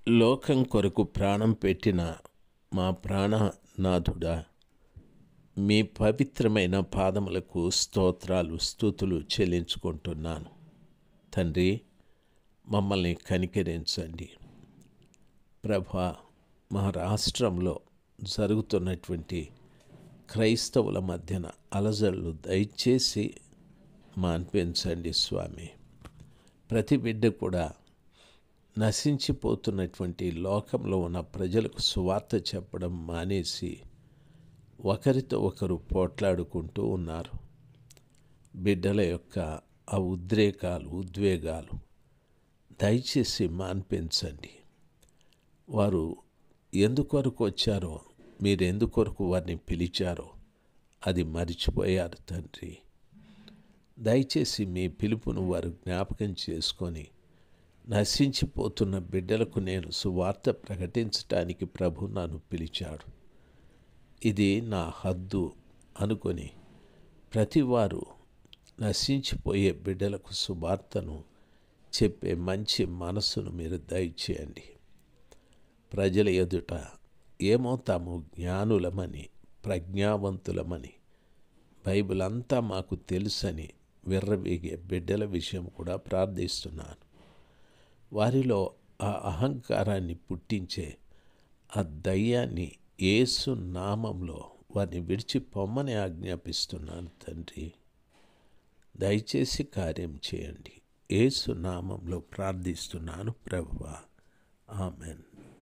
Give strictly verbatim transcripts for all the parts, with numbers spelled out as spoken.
లోకం కొరకు ప్రాణం పెట్టిన మా ప్రాణనాథుడా, మీ పవిత్రమైన పాదములకు స్తోత్రాలు స్తుతులు చెల్లించుకుంటున్నాను. తండ్రి, మమ్మల్ని కనికరించండి. ప్రభా, మా రాష్ట్రంలో జరుగుతున్నటువంటి క్రైస్తవుల మధ్యన అలజడులు దయచేసి మాన్పించండి స్వామి. ప్రతి బిడ్డ కూడా నశించిపోతున్నటువంటి లోకంలో ఉన్న ప్రజలకు సువార్త చెప్పడం మానేసి ఒకరితో ఒకరు పోట్లాడుకుంటూ ఉన్నారు. బిడ్డల యొక్క ఆ ఉద్రేకాలు ఉద్వేగాలు దయచేసి మాన్పించండి. వారు ఎందుకొరకు వచ్చారో, మీరు ఎందుకొరకు వారిని పిలిచారో అది మరిచిపోయారు తండ్రి. దయచేసి మీ పిలుపును వారు జ్ఞాపకం చేసుకొని నశించిపోతున్న బిడ్డలకు నేను సువార్త ప్రకటించటానికి ప్రభు నన్ను పిలిచాడు, ఇది నా హద్దు అనుకొని ప్రతివారు నశించిపోయే బిడ్డలకు సువార్తను చెప్పే మంచి మనస్సును మీరు దయచేయండి. ప్రజల ఎదుట ఏమో తాము జ్ఞానులమని, ప్రజ్ఞావంతులమని, బైబిల్ అంతా మాకు తెలుసని విర్రవీగే బిడ్డల విషయం కూడా ప్రార్థిస్తున్నాను. వారిలో ఆ అహంకారాన్ని పుట్టించే ఆ దయ్యాన్ని యేసు నామంలో వారిని విడిచి పొమ్మని ఆజ్ఞాపిస్తున్నాను తండ్రి. దయచేసి కార్యం చేయండి. యేసు నామంలో ప్రార్థిస్తున్నాను ప్రభువా, ఆమెన్.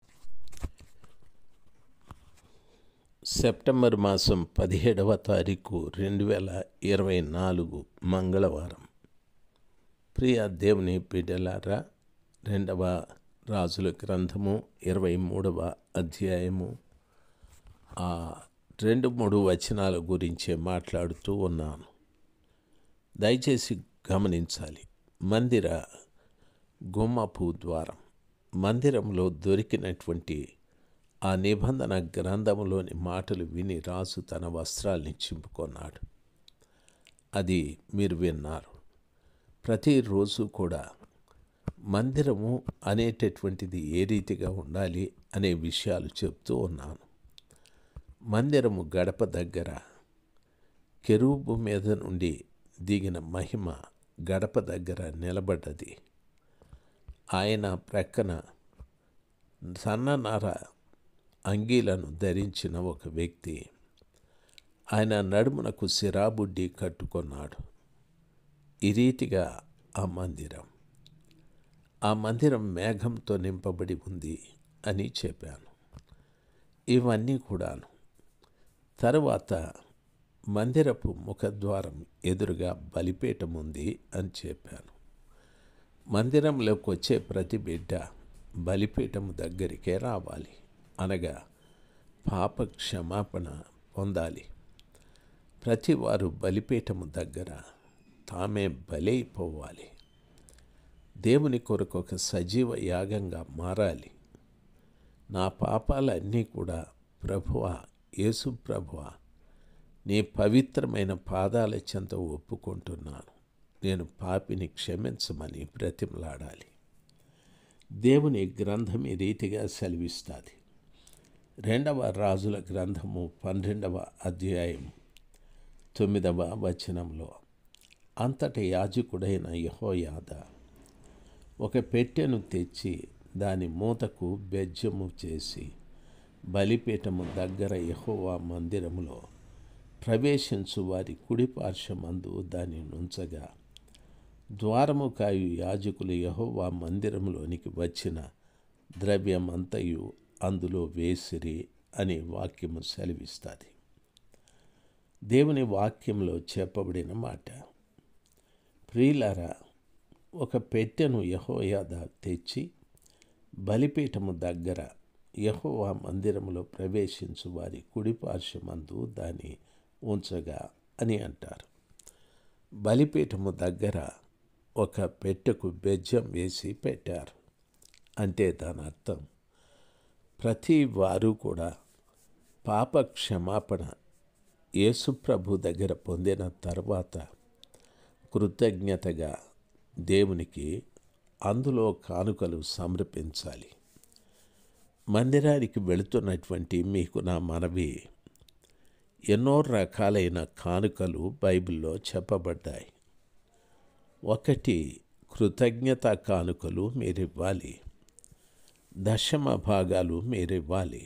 సెప్టెంబర్ మాసం పదిహేడవ తారీఖు రెండు వేల ఇరవై నాలుగు మంగళవారం. ప్రియ దేవుని బిడ్డలారా, రెండవ రాజుల గ్రంథము ఇరవై మూడవ అధ్యాయము ఆ రెండు మూడు వచనాల గురించే మాట్లాడుతూ ఉన్నాను. దయచేసి గమనించాలి. మందిర గుమ్మపు ద్వారం, మందిరంలో దొరికినటువంటి ఆ నిబంధన గ్రంథములోని మాటలు విని రాజు తన వస్త్రాల్ని చింపుకొన్నాడు. అది మీరు విన్నారు. ప్రతిరోజు కూడా మందిరము అనేటటువంటిది ఏ రీతిగా ఉండాలి అనే విషయాలు చెప్తూ ఉన్నాను. మందిరము గడప దగ్గర కెరూబు మీద నుండి దిగిన మహిమ గడప దగ్గర నిలబడ్డది. ఆయన ప్రక్కన సన్ననార అంగీలను ధరించిన ఒక వ్యక్తి, ఆయన నడుమునకు సిరాబుడ్డి కట్టుకొన్నాడు. ఈ రీతిగా ఆ మందిరం ఆ మందిరం మేఘంతో నింపబడి ఉంది అని చెప్పాను. ఇవన్నీ కూడాను. తరువాత మందిరపు ముఖద్వారం ఎదురుగా బలిపీఠం ఉంది అని చెప్పాను. మందిరంలోకి వచ్చే ప్రతి బిడ్డ బలిపీఠం దగ్గరికే రావాలి, అనగా పాప క్షమాపణ పొందాలి. ప్రతివారు బలిపీఠము దగ్గర తామే బలైపోవాలి. దేవుని కొరకు ఒక సజీవ యాగంగా మారాలి. నా పాపాలన్నీ కూడా ప్రభువా, యేసు ప్రభువా, నీ పవిత్రమైన పాదాల చెంత ఒప్పుకుంటున్నాను, నేను పాపిని క్షమించమని బ్రతిమలాడాలి. దేవుని గ్రంథం ఈ రీతిగా సెలవిస్తుంది. రెండవ రాజుల గ్రంథము పన్నెండవ అధ్యాయం తొమ్మిదవ వచనంలో, అంతటి యాజకుడైన యెహోయాదా ఒక పెట్టెను తెచ్చి దాని మూతకు బెజ్జము చేసి బలిపీఠము దగ్గర యెహోవా మందిరములో ప్రవేశించు వారి కుడి పార్శ్వమందు దాన్ని నుంచగా, ద్వారము కాయు యాజకులు యెహోవా మందిరంలోనికి వచ్చిన ద్రవ్యమంతయు అందులో వేసిరి అని వాక్యము సెలవిస్తుంది. దేవుని వాక్యంలో చెప్పబడిన మాట. ప్రియులారా, ఒక పెట్టెను యెహోయాదా తెచ్చి బలిపీఠము దగ్గర యెహోవా మందిరములో ప్రవేశించు వారి కుడి పార్శ్వమందు దాన్ని ఉంచగా అని అంటారు. బలిపీఠము దగ్గర ఒక పెట్టెకు బెజ్జం వేసి పెట్టారు. అంటే దాని అర్థం ప్రతి వారు కూడా పాప క్షమాపణ యేసుప్రభు దగ్గర పొందిన తర్వాత కృతజ్ఞతగా దేవునికి అందులో కానుకలు సమర్పించాలి. మందిరానికి వెళుతున్నటువంటి మీకు నా మనవి, ఎన్నో రకాలైన కానుకలు బైబిల్లో చెప్పబడ్డాయి. ఒకటి, కృతజ్ఞత కానుకలు మీరివ్వాలి, దశమ భాగాలు మీరివ్వాలి.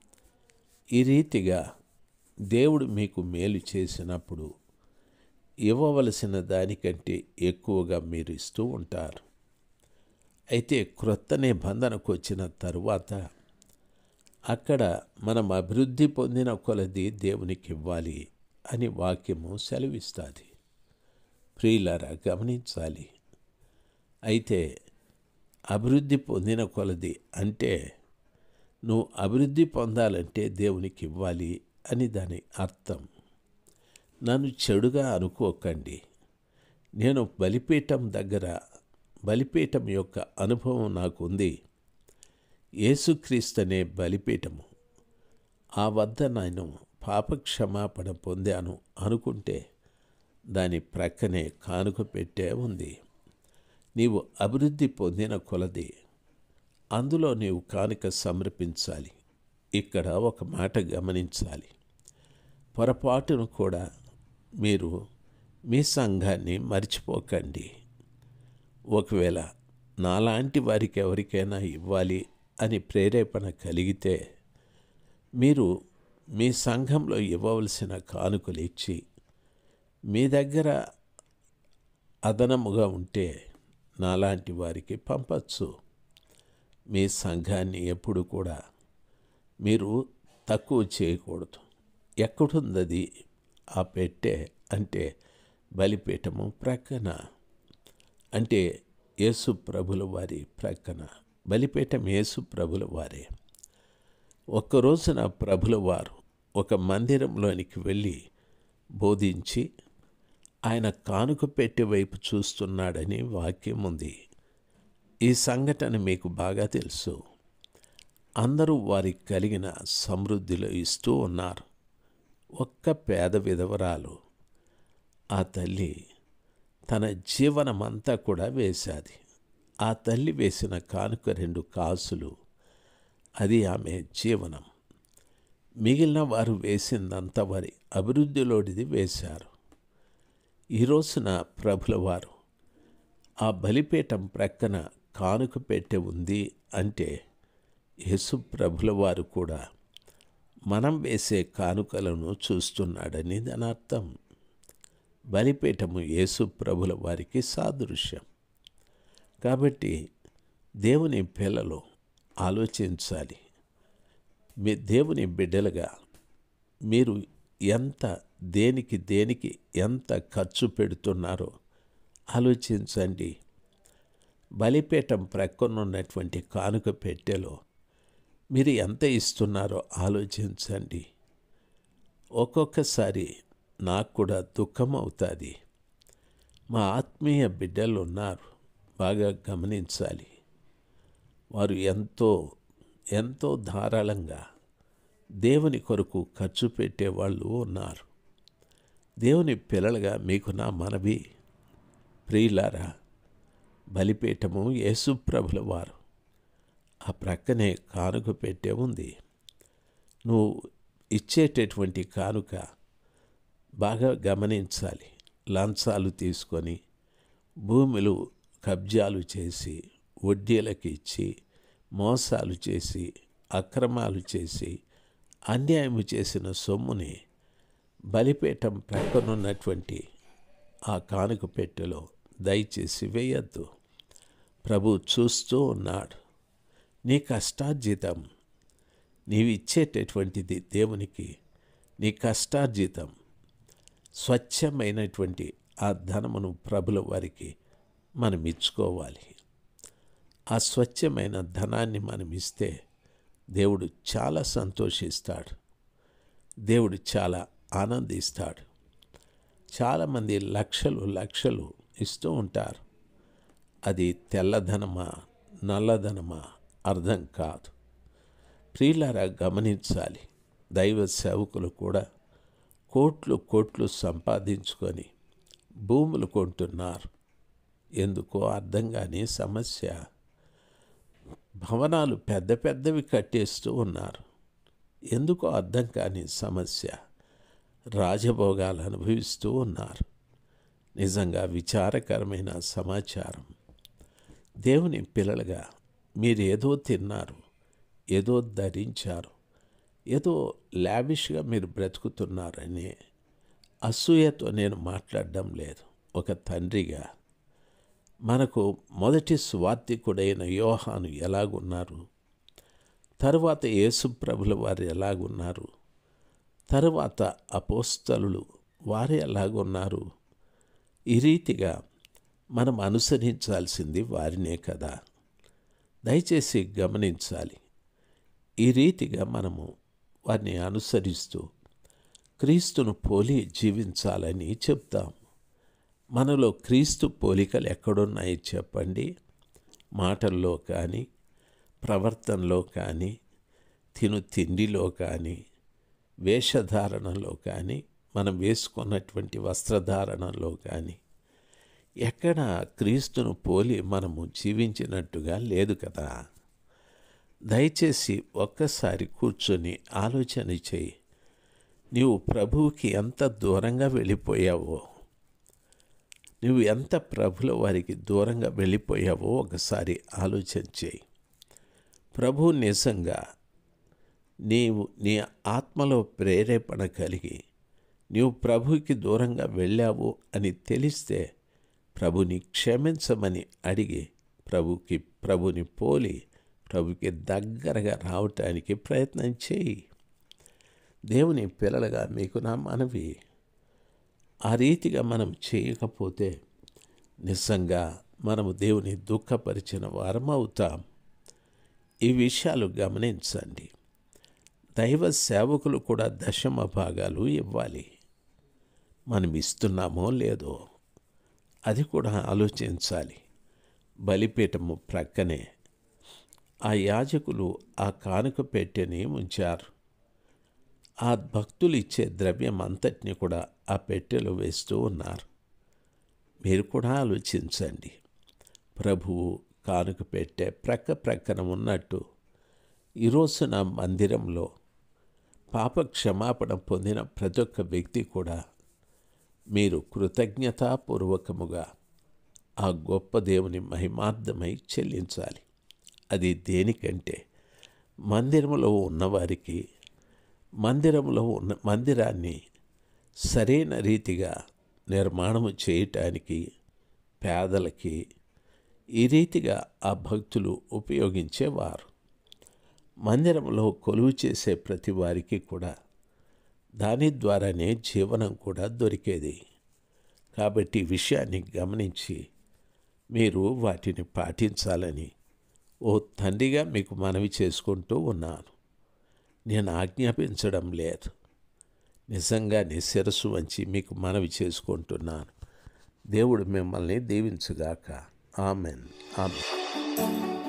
ఈ రీతిగా దేవుడు మీకు మేలు చేసినప్పుడు ఇవ్వవలసిన దానికంటే ఎక్కువగా మీరు ఇస్తూ ఉంటారు. అయితే క్రొత్త నిబంధనకు వచ్చిన తరువాత అక్కడ మనం అభివృద్ధి పొందిన కొలది దేవునికి ఇవ్వాలి అని వాక్యము సెలవిస్తుంది. ప్రియులారా, గమనించాలి. అయితే అభివృద్ధి పొందిన కొలది అంటే నువ్వు అభివృద్ధి పొందాలంటే దేవునికి ఇవ్వాలి అని దాని అర్థం. నన్ను చెడుగా అనుకోకండి. నేను బలిపీఠం దగ్గర బలిపీఠం యొక్క అనుభవం నాకుంది. యేసుక్రీస్తు అనే బలిపీఠము, ఆ వద్ద నేను పాపక్షమాపణ పొందాను అనుకుంటే దాని ప్రక్కనే కానుక పెట్టే ఉంది. నీవు అభివృద్ధి పొందిన కొలది అందులో నీవు కానుక సమర్పించాలి. ఇక్కడ ఒక మాట గమనించాలి. పొరపాటును కూడా మీరు మీ సంఘాన్ని మర్చిపోకండి. ఒకవేళ నాలాంటి వారికి ఎవరికైనా ఇవ్వాలి అని ప్రేరేపణ కలిగితే మీరు మీ సంఘంలో ఇవ్వవలసిన కానుకలు ఇచ్చి, మీ దగ్గర అదనముగా ఉంటే నాలాంటి వారికి పంపచ్చు. మీ సంఘాన్ని ఎప్పుడు కూడా మీరు తక్కువ చేయకూడదు. ఎక్కడుందది ఆ పెట్టె అంటే బలిపీఠము ప్రక్కన, అంటే యేసు ప్రభుల వారి ప్రక్కన. బలిపీఠం యేసు ప్రభుల వారే. ఒక్కరోజున ప్రభుల వారు ఒక మందిరంలోనికి వెళ్ళి బోధించి ఆయన కానుక పెట్టే వైపు చూస్తున్నాడని వాక్యం ఉంది. ఈ సంఘటన మీకు బాగా తెలుసు. అందరూ వారికి కలిగిన సమృద్ధిలో ఇస్తూ ఉన్నారు. ఒక్క పేద విధవరాలు, ఆ తల్లి తన జీవనమంతా కూడా వేశాది. ఆ తల్లి వేసిన కానుక రెండు కాసులు, అది ఆమె జీవనం. మిగిలిన వారు వేసిందంతా వారి అభివృద్ధిలోనిది వేశారు. ఈ రోజున ప్రభుల వారు ఆ బలిపీఠం ప్రక్కన కానుక పెట్టె ఉంది అంటే యేసు ప్రభుల వారు కూడా మనం వేసే కానుకలను చూస్తున్నాడని దాని అర్థం. బలిపీఠము యేసు ప్రభుల వారికి సాదృశ్యం. కాబట్టి దేవుని పిల్లలు ఆలోచించాలి. మీ దేవుని బిడ్డలుగా మీరు ఎంత దేనికి దేనికి ఎంత ఖర్చు పెడుతున్నారో ఆలోచించండి. బలిపీఠం ప్రక్కనున్నటువంటి కానుక పెట్టెలో మీరు ఎంత ఇస్తున్నారో ఆలోచించండి. ఒక్కొక్కసారి నాకు కూడా దుఃఖం అవుతుంది. మా ఆత్మీయ బిడ్డలు ఉన్నారు, బాగా గమనించాలి. వారు ఎంతో ఎంతో ధారాళంగా దేవుని కొరకు ఖర్చు పెట్టేవాళ్ళు ఉన్నారు. దేవుని పిల్లలుగా మీకు నా మనవి, ప్రియులారా, బలిపీఠము యేసు ప్రభుల వారు, ఆ ప్రక్కనే కానుక పెట్టే ఉంది. నువ్వు ఇచ్చేటటువంటి కానుక బాగా గమనించాలి. లంచాలు తీసుకొని భూములు కబ్జాలు చేసి వడ్డీలకు ఇచ్చి మోసాలు చేసి అక్రమాలు చేసి అన్యాయము చేసిన సొమ్ముని బలిపీఠం ప్రక్కనున్నటువంటి ఆ కానుక పెట్టెలో దయచేసి వేయద్దు. ప్రభు చూస్తూ ఉన్నాడు. నీ కష్టార్జితం, నీవిచ్చేటటువంటిది దేవునికి నీ కష్టార్జితం, స్వచ్ఛమైనటువంటి ఆ ధనమును ప్రభుల వారికి మనం ఇచ్చుకోవాలి. ఆ స్వచ్ఛమైన ధనాన్ని మనం ఇస్తే దేవుడు చాలా సంతోషిస్తాడు. దేవుడు చాలా ఆనందిస్తాడు. చాలామంది లక్షలు లక్షలు ఇస్తూ ఉంటారు. అది తెల్లధనమా నల్లధనమా అర్థం కాదు. ప్రియులారా, గమనించాలి. దైవ సేవకులు కూడా కోట్లు కోట్లు సంపాదించుకొని భూములు కొంటున్నారు. ఎందుకో అర్థం కాని సమస్య. భవనాలు పెద్ద పెద్దవి కట్టేస్తూ ఉన్నారు. ఎందుకో అర్థం కాని సమస్య. రాజభోగాలు అనుభవిస్తూ ఉన్నారు. నిజంగా విచారకరమైన సమాచారం. దేవుని పిల్లలుగా మీరు ఏదో తిన్నారు, ఏదో ధరించారు, ఏదో లావిష్గా మీరు బ్రతుకుతున్నారని అసూయతో నేను మాట్లాడడం లేదు. ఒక తండ్రిగా మనకు మొదటి స్వార్థికుడైన యోహాను ఎలాగున్నారు, తరువాత యేసుప్రభుల వారు ఎలాగున్నారు, తరువాత అపోస్తలులు వారు ఎలాగున్నారు, ఈ రీతిగా మనం అనుసరించాల్సింది వారినే కదా. దయచేసి గమనించాలి. ఈ రీతిగా మనము వారిని అనుసరిస్తూ క్రీస్తును పోలి జీవించాలని చెప్తాం. మనలో క్రీస్తు పోలికలు ఎక్కడున్నాయి చెప్పండి? మాటల్లో కానీ, ప్రవర్తనలో కానీ, తిను తిండిలో కానీ, వేషధారణలో కానీ, మనం వేసుకున్నటువంటి వస్త్రధారణలో కానీ ఎక్కడ క్రీస్తును పోలి మనము జీవించినట్టుగా లేదు కదా. దయచేసి ఒక్కసారి కూర్చొని ఆలోచన చేయి. నీవు ప్రభువుకి ఎంత దూరంగా వెళ్ళిపోయావో, నువ్వు ఎంత ప్రభుల వారికి దూరంగా వెళ్ళిపోయావో ఒకసారి ఆలోచన చేయి. ప్రభు నిజంగా నీవు నీ ఆత్మలో ప్రేరేపణ కలిగి నీవు ప్రభువుకి దూరంగా వెళ్ళావు అని తెలిస్తే ప్రభుని క్షమించమని అడిగి ప్రభుకి ప్రభుని పోలి ప్రభుకి దగ్గరగా రావటానికి ప్రయత్నం చేయి. దేవుని పిల్లలుగా మీకు నా మనవి. ఆ రీతిగా మనం చేయకపోతే నిజంగా మనము దేవుని దుఃఖపరిచిన వారం అవుతాం. ఈ విషయాలు గమనించండి. దైవ సేవకులు కూడా దశమ భాగాలు ఇవ్వాలి. మనం ఇస్తున్నామో లేదో అది కూడా ఆలోచించాలి. బలిపీఠము ప్రక్కనే ఆ యాజకులు ఆ కానుక పెట్టెని ఉంచారు. ఆ భక్తులు ఇచ్చే ద్రవ్యం అంతటిని కూడా ఆ పెట్టెలో వేస్తూ ఉన్నారు. మీరు కూడా ఆలోచించండి. ప్రభువు కానుక పెట్టే ప్రక్క ప్రక్కన ఉన్నట్టు ఈరోజు నా మందిరంలో పాప క్షమాపణ పొందిన ప్రతి ఒక్క వ్యక్తి కూడా మీరు కృతజ్ఞతాపూర్వకముగా ఆ గొప్ప దేవుని మహిమార్థమై చెల్లించాలి. అది దేనికంటే మందిరంలో ఉన్నవారికి, మందిరంలో ఉన్న మందిరాన్ని సరైన రీతిగా నిర్మాణము చేయటానికి, పేదలకి ఈ రీతిగా ఆ భక్తులు ఉపయోగించేవారు. మందిరంలో కొలువు చేసే ప్రతి వారికి కూడా దాని ద్వారానే జీవనం కూడా దొరికేది. కాబట్టి ఈ విషయాన్ని గమనించి మీరు వాటిని పాటించాలని ఓ తండ్రిగా మీకు మనవి చేసుకుంటూ ఉన్నాను. నేను ఆజ్ఞాపించడం లేదు, నిజంగానే శిరస్సు వంచి మీకు మనవి చేసుకుంటున్నాను. దేవుడు మిమ్మల్ని దీవించుగాక. ఆమెన్. ఆమెన్.